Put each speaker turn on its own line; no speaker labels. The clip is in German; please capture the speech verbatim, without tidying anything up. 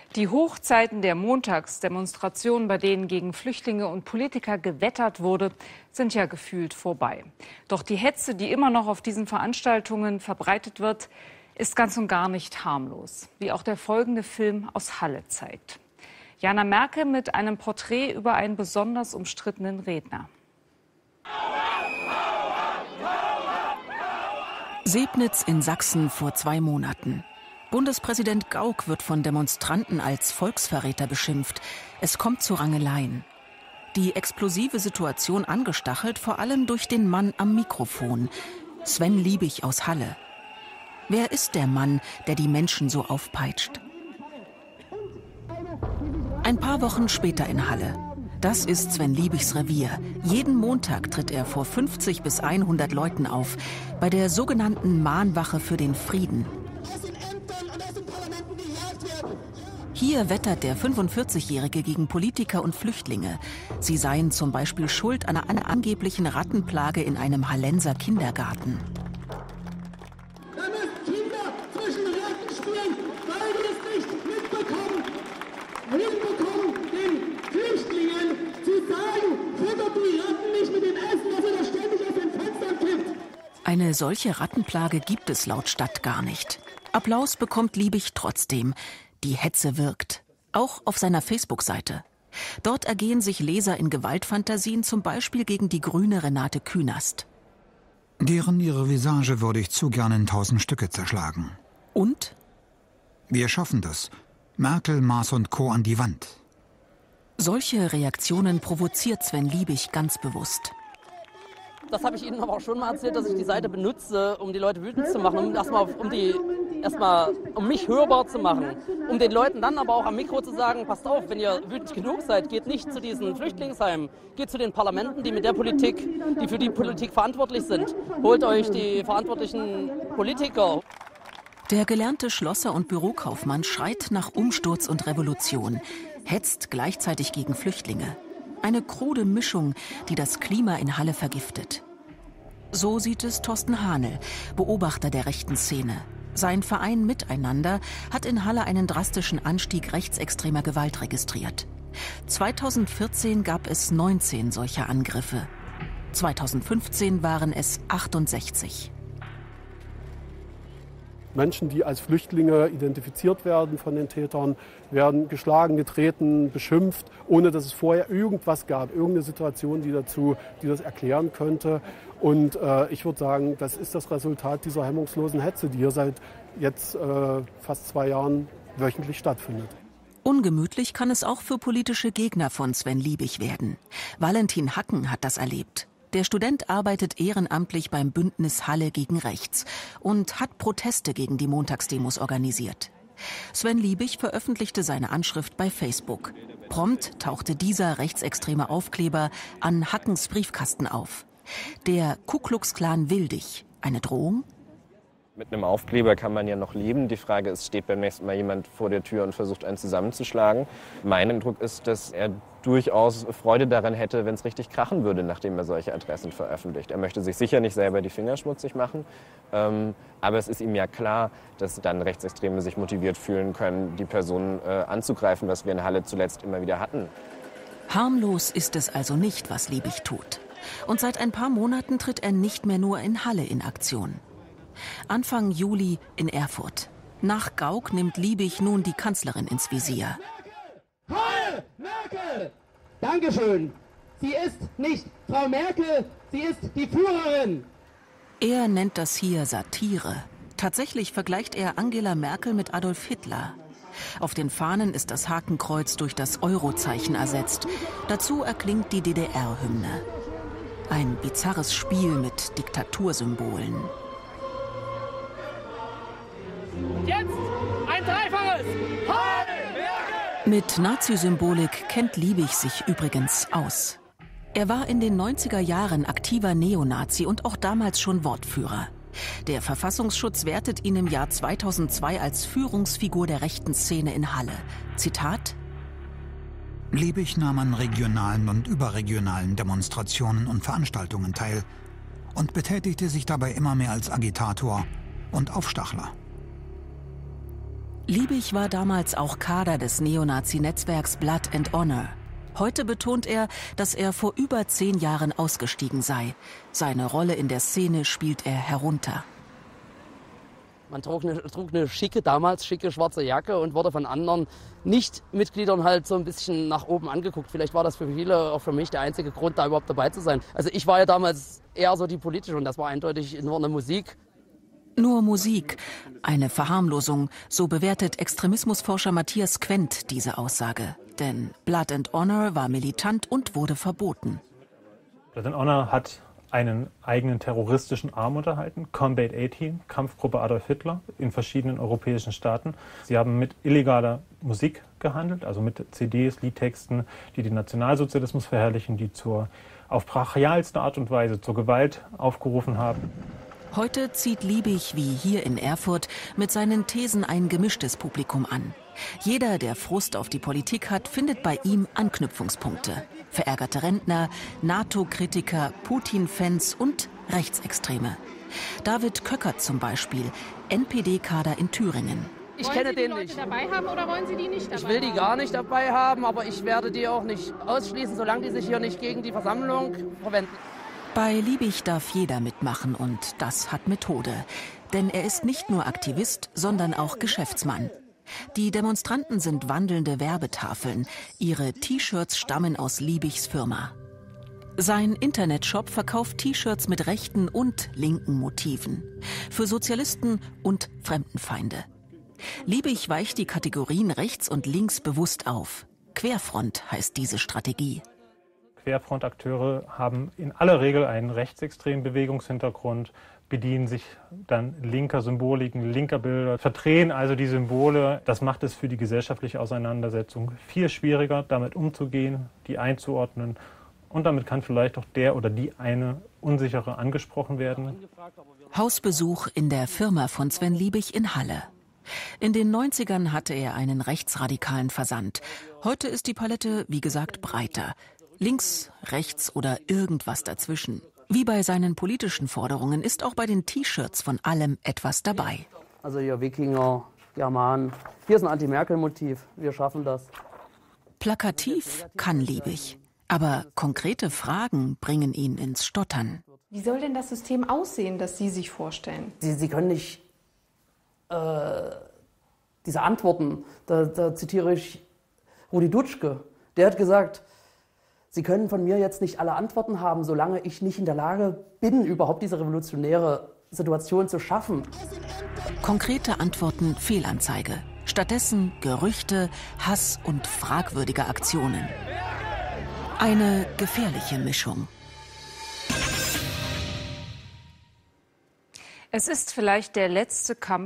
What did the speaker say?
Die Hochzeiten der Montagsdemonstrationen, bei denen gegen Flüchtlinge und Politiker gewettert wurde, sind ja gefühlt vorbei. Doch die Hetze, die immer noch auf diesen Veranstaltungen verbreitet wird, ist ganz und gar nicht harmlos, wie auch der folgende Film aus Halle zeigt. Jana Merkel mit einem Porträt über einen besonders umstrittenen Redner.
Sebnitz in Sachsen vor zwei Monaten. Bundespräsident Gauck wird von Demonstranten als Volksverräter beschimpft. Es kommt zu Rangeleien. Die explosive Situation angestachelt vor allem durch den Mann am Mikrofon, Sven Liebig aus Halle. Wer ist der Mann, der die Menschen so aufpeitscht? Ein paar Wochen später in Halle. Das ist Sven Liebigs Revier. Jeden Montag tritt er vor fünfzig bis hundert Leuten auf, bei der sogenannten Mahnwache für den Frieden. Hier wettert der fünfundvierzigjährige gegen Politiker und Flüchtlinge. Sie seien zum Beispiel schuld an einer angeblichen Rattenplage in einem Hallenser Kindergarten.
Da müssen Kinder zwischen Ratten spielen, weil die es nicht mitbekommen. Hinbekommen, den Flüchtlingen zu sagen, füttert die Ratten nicht mit dem Essen, das ihr da ständig aus den Fenstern kippt.
Eine solche Rattenplage gibt es laut Stadt gar nicht. Applaus bekommt Liebig trotzdem. Die Hetze wirkt. Auch auf seiner Facebook-Seite. Dort ergehen sich Leser in Gewaltfantasien, zum Beispiel gegen die grüne Renate Künast.
Deren ihre Visage würde ich zu gern in tausend Stücke zerschlagen.
Und?
Wir schaffen das. Merkel, Maas und Co. an die Wand.
Solche Reaktionen provoziert Sven Liebig ganz bewusst.
Das habe ich Ihnen aber auch schon mal erzählt, dass ich die Seite benutze, um die Leute wütend zu machen, um erstmal um die erstmal um mich hörbar zu machen, um den Leuten dann aber auch am Mikro zu sagen, passt auf, wenn ihr wütend genug seid, geht nicht zu diesen Flüchtlingsheimen, geht zu den Parlamenten, die mit der Politik, die für die Politik verantwortlich sind. Holt euch die verantwortlichen Politiker.
Der gelernte Schlosser und Bürokaufmann schreit nach Umsturz und Revolution, hetzt gleichzeitig gegen Flüchtlinge. Eine krude Mischung, die das Klima in Halle vergiftet. So sieht es Thorsten Hahnel, Beobachter der rechten Szene. Sein Verein Miteinander hat in Halle einen drastischen Anstieg rechtsextremer Gewalt registriert. zweitausendvierzehn gab es neunzehn solcher Angriffe. zweitausendfünfzehn waren es achtundsechzig.
Menschen, die als Flüchtlinge identifiziert werden von den Tätern, werden geschlagen, getreten, beschimpft, ohne dass es vorher irgendwas gab, irgendeine Situation, die dazu, die das erklären könnte. Und äh, ich würde sagen, das ist das Resultat dieser hemmungslosen Hetze, die hier seit jetzt äh, fast zwei Jahren wöchentlich stattfindet.
Ungemütlich kann es auch für politische Gegner von Sven Liebig werden. Valentin Hacken hat das erlebt. Der Student arbeitet ehrenamtlich beim Bündnis Halle gegen Rechts und hat Proteste gegen die Montagsdemos organisiert. Sven Liebig veröffentlichte seine Anschrift bei Facebook. Prompt tauchte dieser rechtsextreme Aufkleber an Hackens Briefkasten auf. Der Ku Klux Klan will dich. Eine Drohung?
Mit einem Aufkleber kann man ja noch leben. Die Frage ist, steht beim nächsten Mal jemand vor der Tür und versucht, einen zusammenzuschlagen? Mein Eindruck ist, dass er durchaus Freude daran hätte, wenn es richtig krachen würde, nachdem er solche Adressen veröffentlicht. Er möchte sich sicher nicht selber die Finger schmutzig machen, ähm, aber es ist ihm ja klar, dass dann Rechtsextreme sich motiviert fühlen können, die Personen äh, anzugreifen, was wir in Halle zuletzt immer wieder hatten.
Harmlos ist es also nicht, was Liebig tut. Und seit ein paar Monaten tritt er nicht mehr nur in Halle in Aktion. Anfang Juli in Erfurt. Nach Gauck nimmt Liebig nun die Kanzlerin ins Visier.
Heil Merkel! Dankeschön. Sie ist nicht Frau Merkel, sie ist die Führerin.
Er nennt das hier Satire. Tatsächlich vergleicht er Angela Merkel mit Adolf Hitler. Auf den Fahnen ist das Hakenkreuz durch das Eurozeichen ersetzt. Dazu erklingt die D D R-Hymne. Ein bizarres Spiel mit Diktatursymbolen.
Und jetzt ein Dreifaches! Heil Merkel!
Mit Nazi-Symbolik kennt Liebig sich übrigens aus. Er war in den neunziger Jahren aktiver Neonazi und auch damals schon Wortführer. Der Verfassungsschutz wertet ihn im Jahr zweitausendzwei als Führungsfigur der rechten Szene in Halle. Zitat:
Liebig nahm an regionalen und überregionalen Demonstrationen und Veranstaltungen teil und betätigte sich dabei immer mehr als Agitator und Aufstachler.
Liebig war damals auch Kader des Neonazi-Netzwerks Blood and Honor. Heute betont er, dass er vor über zehn Jahren ausgestiegen sei. Seine Rolle in der Szene spielt er herunter.
Man trug eine, trug eine schicke, damals schicke schwarze Jacke und wurde von anderen Nicht-Mitgliedern halt so ein bisschen nach oben angeguckt. Vielleicht war das für viele, auch für mich, der einzige Grund, da überhaupt dabei zu sein. Also ich war ja damals eher so die politische und das war eindeutig nur eine Musik.
Nur Musik, eine Verharmlosung, so bewertet Extremismusforscher Matthias Quent diese Aussage. Denn Blood and Honor war militant und wurde verboten.
Blood and Honor hat einen eigenen terroristischen Arm unterhalten, Combat achtzehn, Kampfgruppe Adolf Hitler, in verschiedenen europäischen Staaten. Sie haben mit illegaler Musik gehandelt, also mit C Ds, Liedtexten, die den Nationalsozialismus verherrlichen, die zur, auf brachialste Art und Weise zur Gewalt aufgerufen haben.
Heute zieht Liebig, wie hier in Erfurt, mit seinen Thesen ein gemischtes Publikum an. Jeder, der Frust auf die Politik hat, findet bei ihm Anknüpfungspunkte. Verärgerte Rentner, NATO-Kritiker, Putin-Fans und Rechtsextreme. David Köckert zum Beispiel, N P D-Kader in Thüringen.
Ich
wollen
kenne
Sie die
den
Leute
nicht.
dabei haben oder wollen Sie die nicht dabei
Ich will die
haben?
gar nicht dabei haben, aber ich werde die auch nicht ausschließen, solange die sich hier nicht gegen die Versammlung verwenden.
Bei Liebig darf jeder mitmachen und das hat Methode. Denn er ist nicht nur Aktivist, sondern auch Geschäftsmann. Die Demonstranten sind wandelnde Werbetafeln. Ihre T-Shirts stammen aus Liebigs Firma. Sein Internetshop verkauft T-Shirts mit rechten und linken Motiven. Für Sozialisten und Fremdenfeinde. Liebig weicht die Kategorien rechts und links bewusst auf. Querfront heißt diese Strategie.
Querfrontakteure haben in aller Regel einen rechtsextremen Bewegungshintergrund, bedienen sich dann linker Symboliken, linker Bilder, verdrehen also die Symbole. Das macht es für die gesellschaftliche Auseinandersetzung viel schwieriger, damit umzugehen, die einzuordnen. Und damit kann vielleicht auch der oder die eine Unsichere angesprochen werden.
Hausbesuch in der Firma von Sven Liebig in Halle. In den neunzigern hatte er einen rechtsradikalen Versand. Heute ist die Palette, wie gesagt, breiter. Links, rechts oder irgendwas dazwischen. Wie bei seinen politischen Forderungen ist auch bei den T-Shirts von allem etwas dabei.
Also hier Wikinger, Germanen. Hier ist ein Anti-Merkel-Motiv. Wir schaffen das.
Plakativ kann Liebig. Aber konkrete Fragen bringen ihn ins Stottern.
Wie soll denn das System aussehen, das Sie sich vorstellen?
Sie, Sie können nicht äh, diese Antworten, da, da zitiere ich Rudi Dutschke, der hat gesagt, Sie können von mir jetzt nicht alle Antworten haben, solange ich nicht in der Lage bin, überhaupt diese revolutionäre Situation zu schaffen.
Konkrete Antworten Fehlanzeige. Stattdessen Gerüchte, Hass und fragwürdige Aktionen. Eine gefährliche Mischung.
Es ist vielleicht der letzte Kampf